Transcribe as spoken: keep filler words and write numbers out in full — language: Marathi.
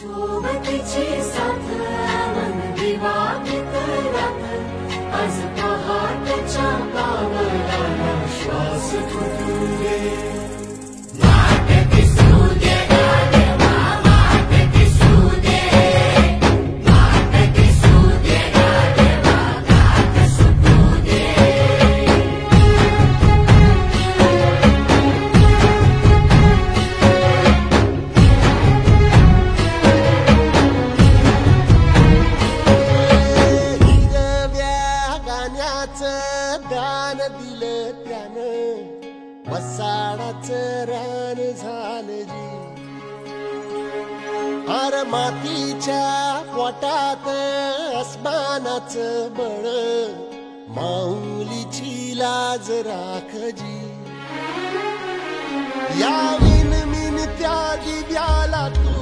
सोबतीची साथ मन दिवाळीत रात आज पहाटच्या पावलाला श्वास फुटू दे वाट दिसू दे गाढवा वाट दिसू दे वाट दिसू दे गाढवा गाठ सुटू दे दान दिलं त्यानं वसाडाचं रान झालं जी अर मातीच्या पोटात अस्मानाचं बळ माऊलीची लाज राख जी या विन मिन त्या दिव्याला तू